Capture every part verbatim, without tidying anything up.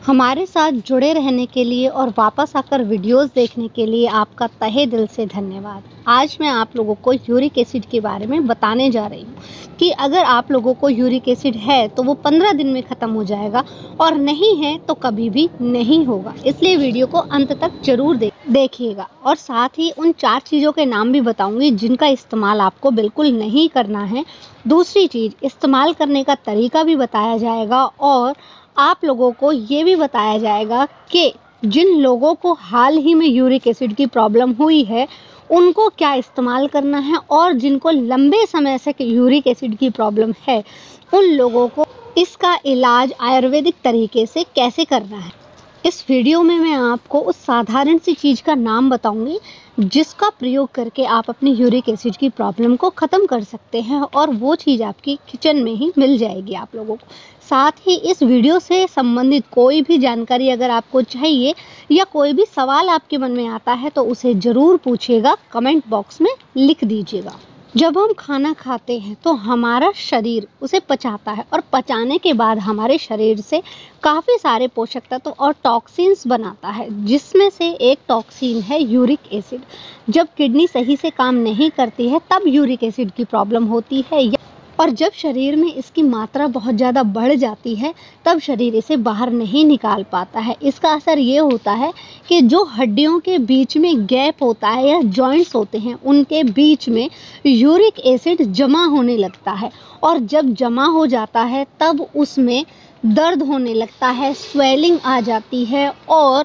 हमारे साथ जुड़े रहने के लिए और वापस आकर वीडियोस देखने के लिए आपका तहे दिल से धन्यवाद। आज मैं आप लोगों को यूरिक एसिड के बारे में बताने जा रही हूँ कि अगर आप लोगों को यूरिक एसिड है तो वो पंद्रह दिन में ख़त्म हो जाएगा और नहीं है तो कभी भी नहीं होगा। इसलिए वीडियो को अंत तक जरूर दे, देखिएगा और साथ ही उन चार चीज़ों के नाम भी बताऊंगी जिनका इस्तेमाल आपको बिल्कुल नहीं करना है। दूसरी चीज़, इस्तेमाल करने का तरीका भी बताया जाएगा और आप लोगों को ये भी बताया जाएगा कि जिन लोगों को हाल ही में यूरिक एसिड की प्रॉब्लम हुई है उनको क्या इस्तेमाल करना है और जिनको लंबे समय से यूरिक एसिड की प्रॉब्लम है उन लोगों को इसका इलाज आयुर्वेदिक तरीके से कैसे करना है। इस वीडियो में मैं आपको उस साधारण सी चीज़ का नाम बताऊंगी जिसका प्रयोग करके आप अपनी यूरिक एसिड की प्रॉब्लम को ख़त्म कर सकते हैं और वो चीज़ आपकी किचन में ही मिल जाएगी आप लोगों को। साथ ही इस वीडियो से संबंधित कोई भी जानकारी अगर आपको चाहिए या कोई भी सवाल आपके मन में आता है तो उसे ज़रूर पूछिएगा, कमेंट बॉक्स में लिख दीजिएगा। जब हम खाना खाते हैं तो हमारा शरीर उसे पचाता है और पचाने के बाद हमारे शरीर से काफ़ी सारे पोषक तत्व और टॉक्सिन्स बनाता है, जिसमें से एक टॉक्सिन है यूरिक एसिड। जब किडनी सही से काम नहीं करती है तब यूरिक एसिड की प्रॉब्लम होती है और जब शरीर में इसकी मात्रा बहुत ज़्यादा बढ़ जाती है तब शरीर इसे बाहर नहीं निकाल पाता है। इसका असर ये होता है कि जो हड्डियों के बीच में गैप होता है या जॉइंट्स होते हैं उनके बीच में यूरिक एसिड जमा होने लगता है और जब जमा हो जाता है तब उसमें दर्द होने लगता है, स्वेलिंग आ जाती है और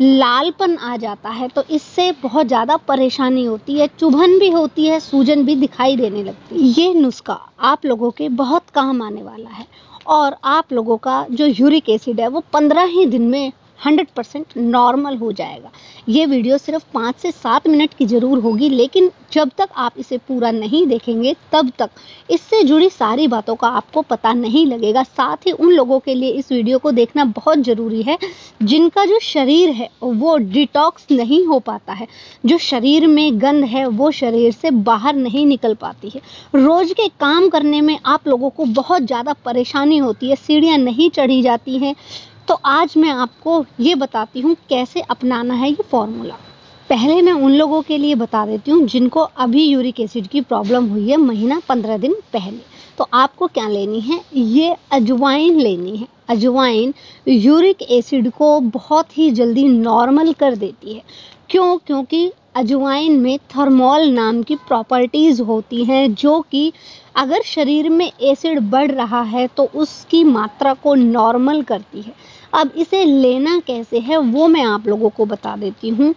लालपन आ जाता है। तो इससे बहुत ज़्यादा परेशानी होती है, चुभन भी होती है, सूजन भी दिखाई देने लगती है। ये नुस्खा आप लोगों के बहुत काम आने वाला है और आप लोगों का जो यूरिक एसिड है वो पंद्रह ही दिन में हंड्रेड परसेंट नॉर्मल हो जाएगा। ये वीडियो सिर्फ पाँच से सात मिनट की ज़रूर होगी, लेकिन जब तक आप इसे पूरा नहीं देखेंगे तब तक इससे जुड़ी सारी बातों का आपको पता नहीं लगेगा। साथ ही उन लोगों के लिए इस वीडियो को देखना बहुत ज़रूरी है जिनका जो शरीर है वो डिटॉक्स नहीं हो पाता है, जो शरीर में गंद है वो शरीर से बाहर नहीं निकल पाती है। रोज़ के काम करने में आप लोगों को बहुत ज़्यादा परेशानी होती है, सीढ़ियाँ नहीं चढ़ी जाती हैं। तो आज मैं आपको ये बताती हूँ कैसे अपनाना है ये फॉर्मूला। पहले मैं उन लोगों के लिए बता देती हूँ जिनको अभी यूरिक एसिड की प्रॉब्लम हुई है महीना पंद्रह दिन पहले। तो आपको क्या लेनी है, ये अजवाइन लेनी है। अजवाइन यूरिक एसिड को बहुत ही जल्दी नॉर्मल कर देती है। क्यों? क्योंकि अजवाइन में थर्मोल नाम की प्रॉपर्टीज़ होती हैं जो कि अगर शरीर में एसिड बढ़ रहा है तो उसकी मात्रा को नॉर्मल करती है। अब इसे लेना कैसे है वो मैं आप लोगों को बता देती हूँ।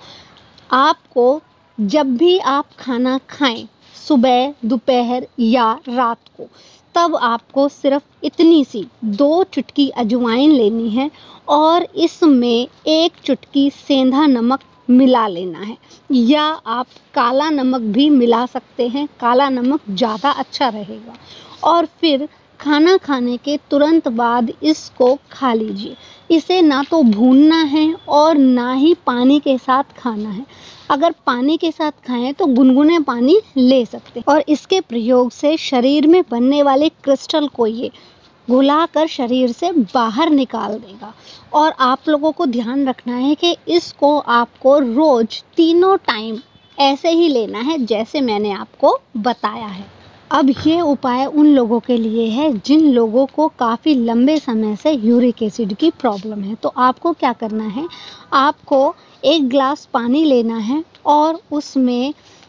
आपको जब भी आप खाना खाएं, सुबह, दोपहर या रात को, तब आपको सिर्फ इतनी सी दो चुटकी अजवाइन लेनी है और इसमें एक चुटकी सेंधा नमक मिला लेना है या आप काला नमक भी मिला सकते हैं, काला नमक ज़्यादा अच्छा रहेगा। और फिर खाना खाने के तुरंत बाद इसको खा लीजिए। इसे ना तो भूनना है और ना ही पानी के साथ खाना है। अगर पानी के साथ खाएं तो गुनगुने पानी ले सकते हैं और इसके प्रयोग से शरीर में बनने वाले क्रिस्टल को ये घुलाकर शरीर से बाहर निकाल देगा। और आप लोगों को ध्यान रखना है कि इसको आपको रोज तीनों टाइम ऐसे ही लेना है जैसे मैंने आपको बताया है। अब ये उपाय उन लोगों के लिए है जिन लोगों को काफ़ी लंबे समय से यूरिक एसिड की प्रॉब्लम है। तो आपको क्या करना है, आपको एक गिलास पानी लेना है और उसमें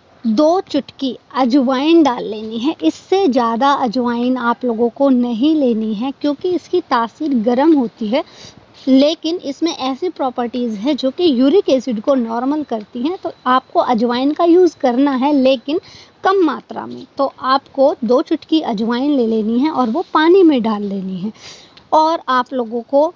दो चुटकी अजवाइन डाल लेनी है। इससे ज़्यादा अजवाइन आप लोगों को नहीं लेनी है क्योंकि इसकी तासीर गर्म होती है, लेकिन इसमें ऐसी प्रॉपर्टीज़ है जो कि यूरिक एसिड को नॉर्मल करती हैं। तो आपको अजवाइन का यूज़ करना है लेकिन कम मात्रा में। तो आपको दो चुटकी अजवाइन ले लेनी है और वो पानी में डाल लेनी है और आप लोगों को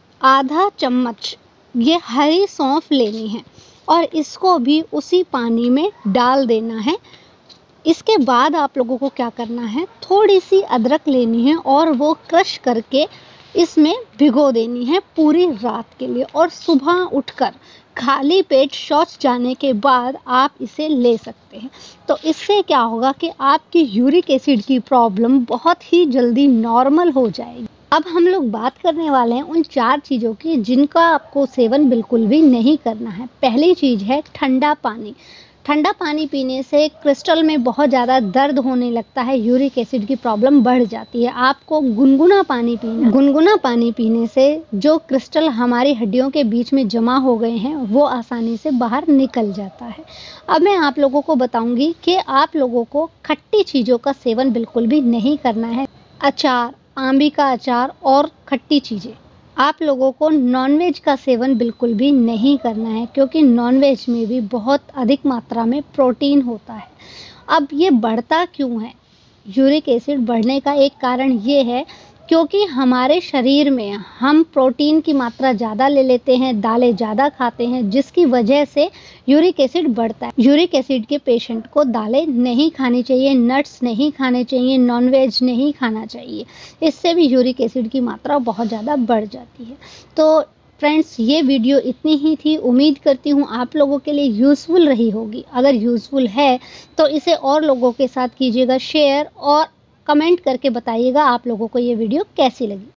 आधा चम्मच ये हरी सौंफ लेनी है और इसको भी उसी पानी में डाल देना है। इसके बाद आप लोगों को क्या करना है, थोड़ी सी अदरक लेनी है और वो क्रश करके इसमें भिगो देनी है पूरी रात के लिए और सुबह उठकर खाली पेट शौच जाने के बाद आप इसे ले सकते हैं। तो इससे क्या होगा कि आपकी यूरिक एसिड की प्रॉब्लम बहुत ही जल्दी नॉर्मल हो जाएगी। अब हम लोग बात करने वाले हैं उन चार चीज़ों की जिनका आपको सेवन बिल्कुल भी नहीं करना है। पहली चीज़ है ठंडा पानी। ठंडा पानी पीने से क्रिस्टल में बहुत ज़्यादा दर्द होने लगता है, यूरिक एसिड की प्रॉब्लम बढ़ जाती है। आपको गुनगुना पानी पीना गुनगुना पानी पीने से जो क्रिस्टल हमारी हड्डियों के बीच में जमा हो गए हैं वो आसानी से बाहर निकल जाता है। अब मैं आप लोगों को बताऊंगी कि आप लोगों को खट्टी चीज़ों का सेवन बिल्कुल भी नहीं करना है। अचार, आंबी का अचार और खट्टी चीज़ें। आप लोगों को नॉनवेज का सेवन बिल्कुल भी नहीं करना है, क्योंकि नॉनवेज में भी बहुत अधिक मात्रा में प्रोटीन होता है। अब ये बढ़ता क्यों है? यूरिक एसिड बढ़ने का एक कारण ये है क्योंकि हमारे शरीर में हम प्रोटीन की मात्रा ज़्यादा ले लेते हैं, दालें ज़्यादा खाते हैं, जिसकी वजह से यूरिक एसिड बढ़ता है। यूरिक एसिड के पेशेंट को दालें नहीं खानी चाहिए, नट्स नहीं खाने चाहिए, नॉनवेज नहीं खाना चाहिए। इससे भी यूरिक एसिड की मात्रा बहुत ज़्यादा बढ़ जाती है। तो फ्रेंड्स, ये वीडियो इतनी ही थी। उम्मीद करती हूँ आप लोगों के लिए यूज़फुल रही होगी। अगर यूज़फुल है तो इसे और लोगों के साथ कीजिएगा शेयर और कमेंट करके बताइएगा आप लोगों को ये वीडियो कैसी लगी।